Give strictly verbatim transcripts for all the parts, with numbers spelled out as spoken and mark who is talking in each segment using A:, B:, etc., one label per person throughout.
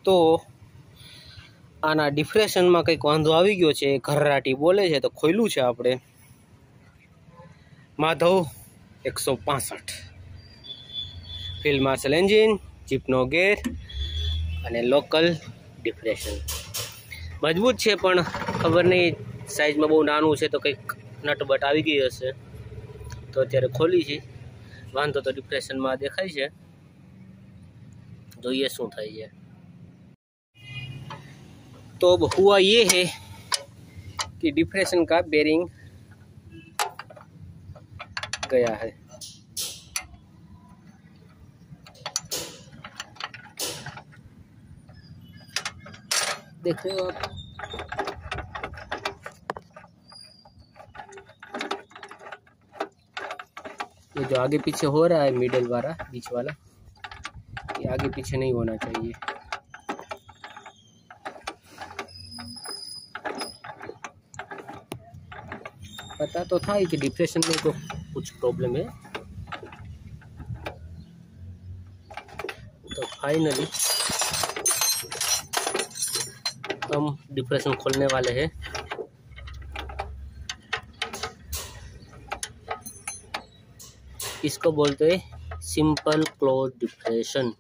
A: તો આના ડિફ્રેશનમાં કંઈક વાંધો આવી ગયો છે, ઘરરાટી બોલે છે, તો ખોલ્યું છે આપણે માધવ એકસો પાસઠ ફિલ્ડ માર્શલ એન્જિન, જીપનો ગેર અને લોકલ ડિફ્રેશન. મજબૂત છે પણ ખબર નહીં સાઇઝમાં બહુ નાનું છે તો કંઈક નટબટ આવી ગઈ હશે. તો અત્યારે ખોલી છે, વાંધો તો ડિપ્રેશનમાં દેખાય છે, જોઈએ શું થાય છે. तो अब हुआ ये है कि डिप्रेशन का बेरिंग गया है. देख रहे हो आप, ये जो आगे पीछे हो रहा है मिडल वाला, बीच वाला, ये आगे पीछे नहीं होना चाहिए. पता तो था ही कि डिप्रेशन में तो कुछ प्रॉब्लम है. तो फाइनली हम डिप्रेशन खोलने वाले हैं. इसको बोलते हैं सिंपल क्लोज डिप्रेशन,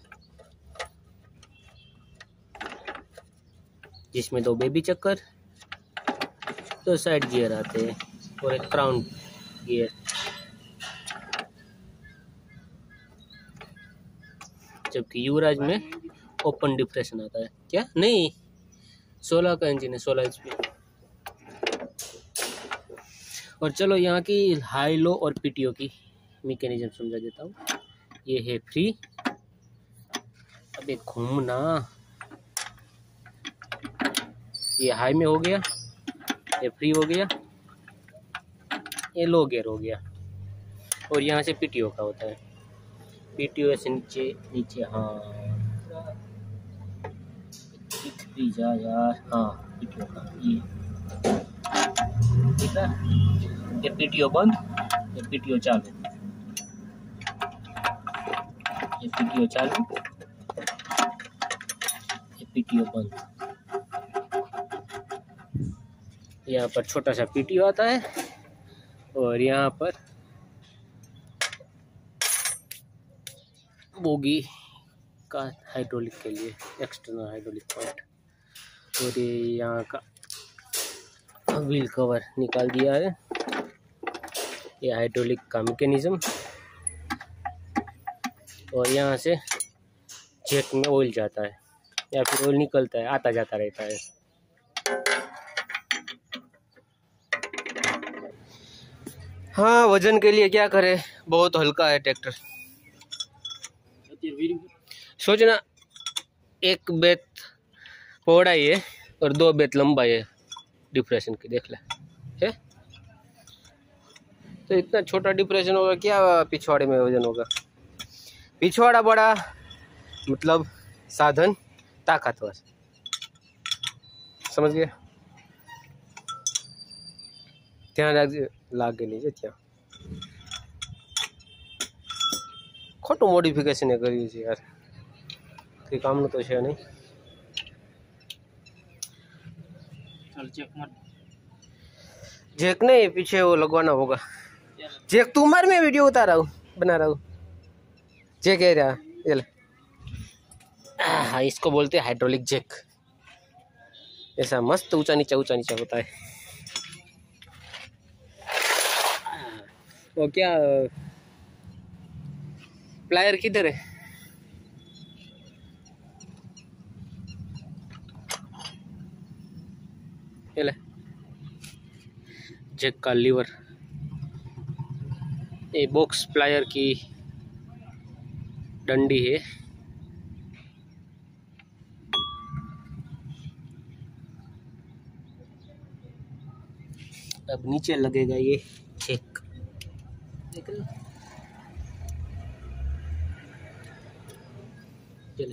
A: जिसमें दो बेबी चक्कर, दो साइड गियर आते हैं और एक क्राउन गियर. जबकि युवराज में ओपन डिप्रेशन आता है. क्या नहीं, सोलह का इंजन है, सोलह एच पी. और चलो यहाँ की हाई लो और पीटीओ की मैकेनिज्म समझा देता हूँ. ये है फ्री, अबे घूमना, ये हाई में हो गया, ये फ्री हो गया, ये लो गियर हो गया. और यहाँ से पीटीओ का होता है, पीटीओ से नीचे नीचे हाँ फ्री जा यार, हाँ पीटीओ का ये ठीक है. ये पीटीओ बंद, ये पीटीओ चालू, ये पीटीओ चालू, ये पीटीओ बंद. यहाँ पर छोटा सा पीटीओ आता है और यहाँ पर बोगी का हाइड्रोलिक के लिए एक्सटर्नल हाइड्रोलिक पॉइंट. और ये यहाँ का व्हील कवर निकाल दिया है. ये हाइड्रोलिक का मैकेनिज्म. और यहाँ से जेट में ऑयल जाता है या फिर ऑयल निकलता है, आता जाता रहता है. हाँ, वजन के लिए क्या करे, बहुत हल्का है ट्रैक्टर. सोचना एक बेत पौड़ाई है और दो बेत लंबाई है डिप्रेशन की, देख ले है. तो इतना छोटा डिप्रेशन होगा, क्या पिछवाड़े में वजन होगा. पिछवाड़ा बड़ा मतलब साधन ताकतवर, समझ गए. ध्यान रखिए, लागे नहीं क्या खोटू मोडिफिकेशन કર્યું છે યાર, કઈ કામનું તો છે નહીં. चल चेक मार, जैक नहीं पीछे वो लगवाना होगा. जैक तू मार, मैं वीडियो उतार रहा हूँ, बना रहा हूँ. जैक है रहा, ये ले. हाँ, इसको बोलते हैं हाइड्रोलिक जैक. ऐसा मस्त ऊंचा नीचा ऊंचा नीचा होता है. वो क्या प्लायर किधर है. ये ले, जैक का लीवर. ये बॉक्स प्लायर की डंडी है. अब नीचे लगेगा ये चेक, देख लो. चले,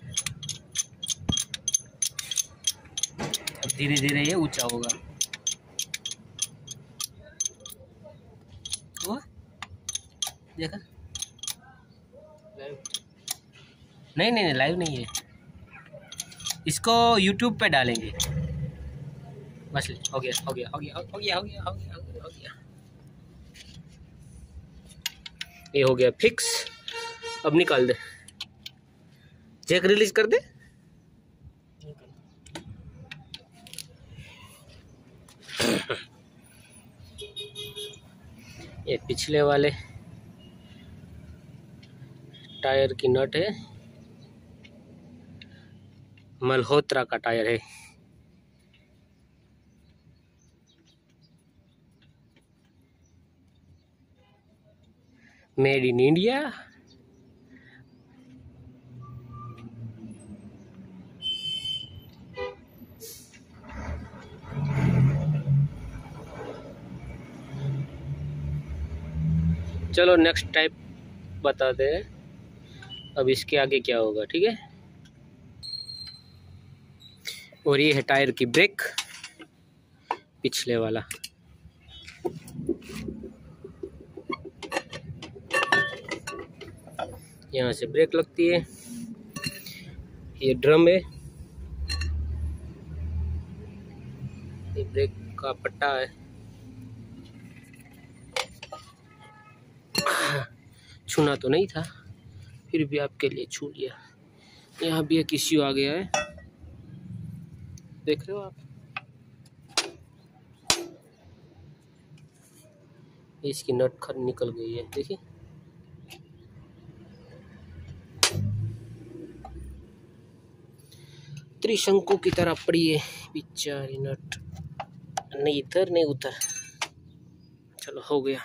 A: धीरे धीरे ये ऊंचा होगा. देखा? नहीं नहीं नहीं लाइव नहीं है, इसको यूट्यूब पे डालेंगे। बस हो गया हो गया हो गया हो गया हो गया हो गया हो गया हो गया ये हो गया फिक्स। अब निकाल दे, जैक रिलीज कर दे। ये पिछले वाले टायर की नट है, मल्होत्रा का टायर है। Made in India. चलो नेक्स्ट टाइप बताते हैं, अब इसके आगे क्या होगा, ठीक है। और ये है टायर की ब्रेक, पिछले वाला। यहाँ से ब्रेक लगती है, ये ड्रम है, ये ब्रेक का पट्टा है। छूना तो नहीं था, फिर भी आपके लिए छू लिया। यहाँ भी एक इश्यू आ गया है, देख रहे हो आप, इसकी नट खर निकल गई है, देखिए। त्रिशंकु की तरह पड़ी है बेचारी नट, नहीं इधर नहीं उधर। चलो हो गया।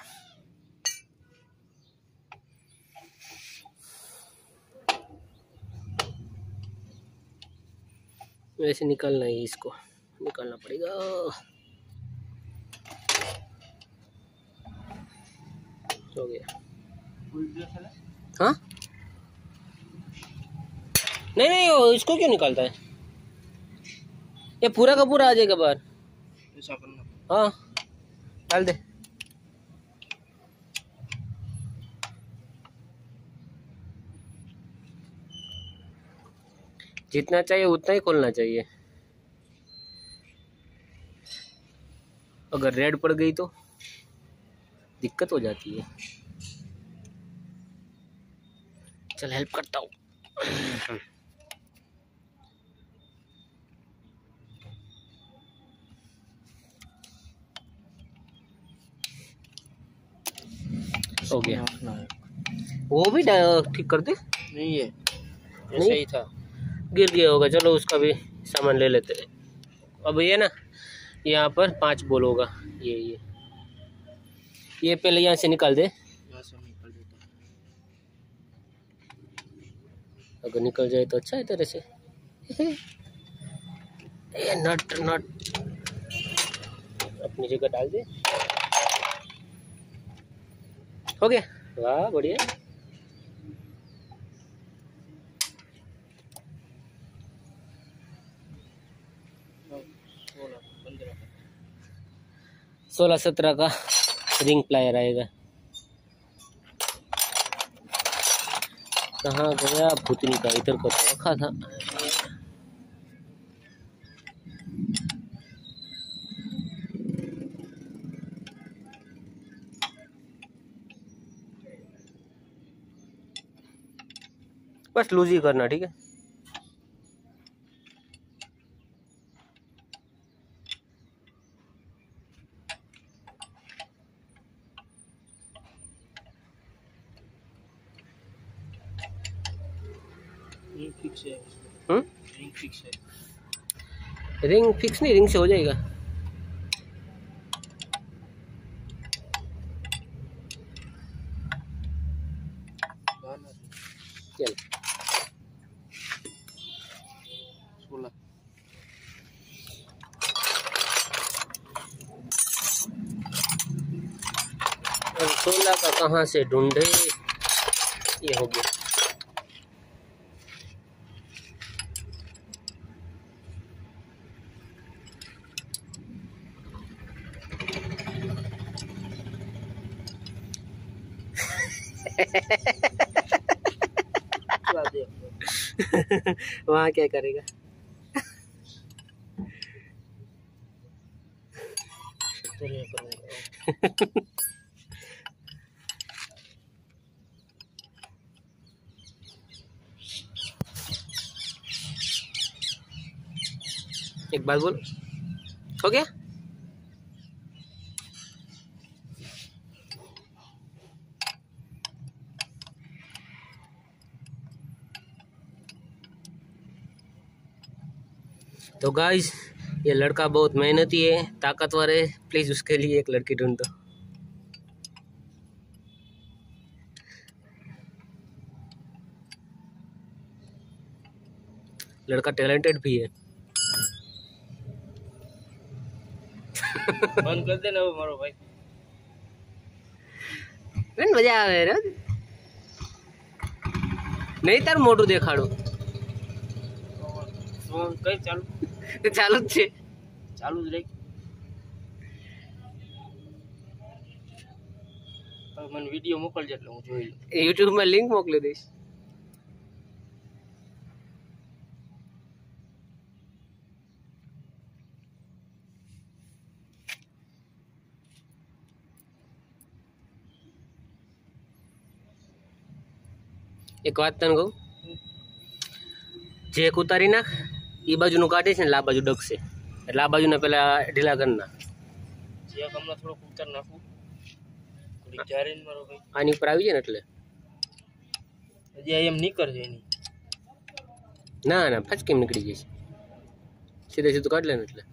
A: वैसे निकालना है, इसको निकालना पड़ेगा। हो गया। हाँ नहीं नहीं, वो इसको क्यों निकालता है, ये पूरा का पूरा आ जाएगा बाहर। हाँ डाल दे। जितना चाहिए उतना ही खोलना चाहिए, अगर रेड पड़ गई तो दिक्कत हो जाती है। चल हेल्प करता हूँ। हो गया, वो भी ठीक कर दे। नहीं है, ऐसे ही था, गिर गया होगा। चलो उसका भी सामान ले लेते हैं। अब ये ना, यहाँ पर पांच बोल होगा, ये ये ये पहले यहाँ से निकाल दे। यहाँ से निकाल देता, अगर निकल जाए तो अच्छा है तेरे से। ये नट नट अपनी जगह डाल दे। हो गया, वाह बढ़िया। सोलह सत्रह का रिंग प्लायर आएगा। कहाँ गया भूतनी का, इधर को तो रखा था। बस लूज ही करना, ठीक है। रिंग फिक्स है, हम्म रिंग फिक्स है। रिंग फिक्स नहीं, रिंग से हो जाएगा। चल सोलह सोलह का कहाँ से ढूंढे, ये हो गया। वहाँ क्या करेगा? एक बात बोल, हो गया? तो गाइस, ये लड़का बहुत मेहनती है, ताकतवर है, प्लीज उसके लिए एक लड़की ढूंढ दो। लड़का टैलेंटेड भी है।
B: बंद कर देना वो मारो भाई,
A: मजा आवे रे। नहीं तार मोटू देखाड़ो
B: कई चालू
A: चालू જ છે,
B: ચાલુ જ રહી। મને વિડીયો મોકલજે એટલે હું જોઈ લઉં।
A: યુટ્યુબ માં લિંક મોકલી દઈશ। एक बात तने कहूं, जेक उतारी नाख, ई बाजू काढे છે ને આ બાજુ ડગશે, એટલે આ બાજુને પેલા ઢીલા કરી નાખ।
B: જેક હમણાં થોડુંક ઉતાર નાખું, થોડી જારીને મારો ભાઈ
A: આની ઉપર આવી જાય ને એટલે
B: હજી એમ નીકળશે એની।
A: ના ના ફચ કેમ નીકળી જશે, સીધે સીધું કાઢ લે ને એટલે।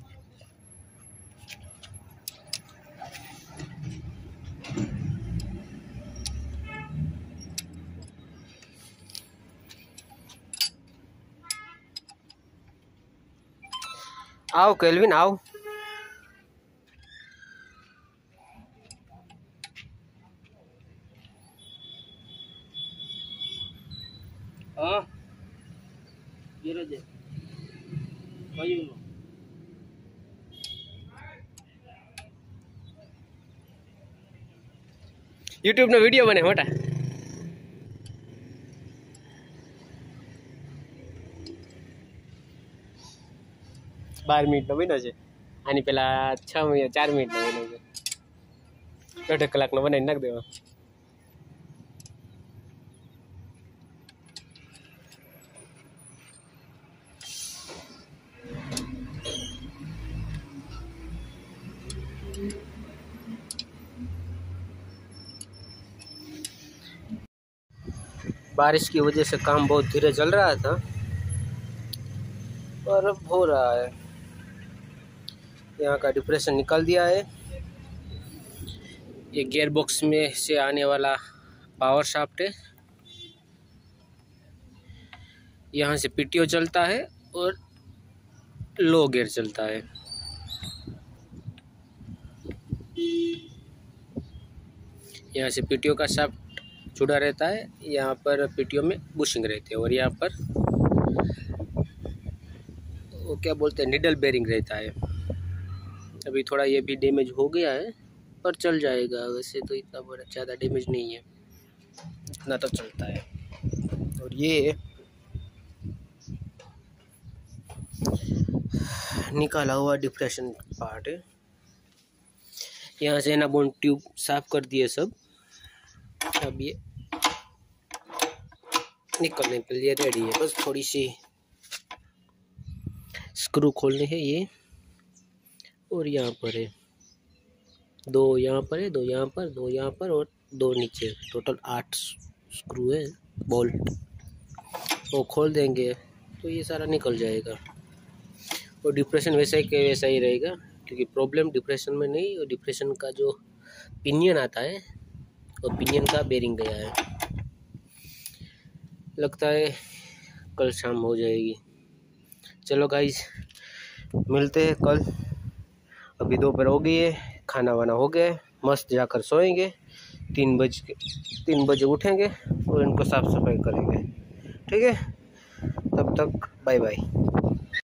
A: आओ केल्विन आओ।
B: हाँ गिर दे कहीं नो
A: यूट्यूब नो वीडियो बने मोटा बार मिनिट बनो है। आनी पेला छ मिनिट चार मिनिट बनो है, दौड़ कलाक बनाई नाख देवा। बारिश की वजह से काम बहुत धीरे चल रहा था और अब हो रहा है। यहाँ का डिप्रेशन निकाल दिया है। ये गियर बॉक्स में से आने वाला पावर शाफ्ट है, यहाँ से पीटीओ चलता है और लो गियर चलता है। यहाँ से पीटीओ का शाफ्ट जुड़ा रहता है, यहाँ पर पीटीओ में बुशिंग रहती है और यहाँ पर वो क्या बोलते हैं निडल बेरिंग रहता है। अभी थोड़ा ये भी डैमेज हो गया है पर चल जाएगा, वैसे तो इतना बड़ा ज़्यादा डैमेज नहीं है, इतना तो चलता है। और ये निकाला हुआ डिप्रेशन पार्ट है, यहाँ से ना बोन ट्यूब साफ कर दिए सब। अब ये निकलने के लिए रेडी है, बस थोड़ी सी स्क्रू खोलने हैं ये। और यहाँ पर है दो, यहाँ पर है दो, यहाँ पर दो, यहाँ पर और दो नीचे, टोटल आठ स्क्रू है बोल्ट। वो खोल देंगे तो ये सारा निकल जाएगा और डिप्रेशन वैसा ही के वैसा ही रहेगा, क्योंकि प्रॉब्लम डिप्रेशन में नहीं, और डिप्रेशन का जो पिनियन आता है वो पिनियन का बेरिंग गया है। लगता है कल शाम हो जाएगी। चलो गाइस, मिलते हैं कल। अभी दोपहर हो गई है, खाना वाना हो गया है, मस्त जाकर सोएंगे। तीन बज के तीन बजे उठेंगे और इनको साफ सफाई करेंगे। ठीक है, तब तक बाय बाय।